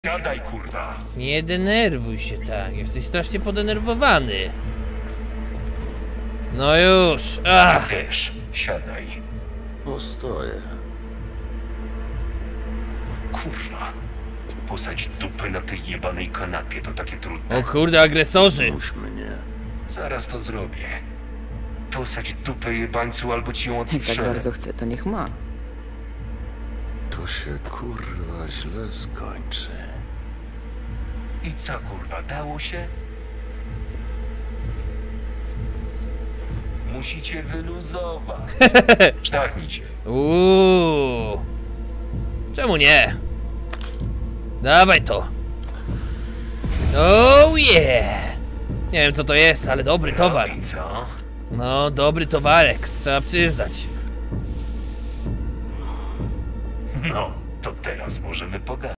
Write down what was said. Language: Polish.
Siadaj, kurwa. Nie denerwuj się tak, jesteś strasznie podenerwowany. No już, Ja też. Siadaj. Postoję. Kurwa. Posadź dupę na tej jebanej kanapie, to takie trudne. o kurde, agresorzy. Zmuś mnie. Zaraz to zrobię. Posadź dupę jebańcu, albo ci ją Jak tak odstrzelę. bardzo chce, to niech ma. To się kurwa źle skończy. I co, kurwa, dało się? Musicie wyluzować. Sztachnijcie. Czemu nie? Dawaj to. Oh yeah. Nie wiem co to jest, ale dobry towar. I co? No, dobry towarek, trzeba przyznać. No, to teraz możemy pogadać.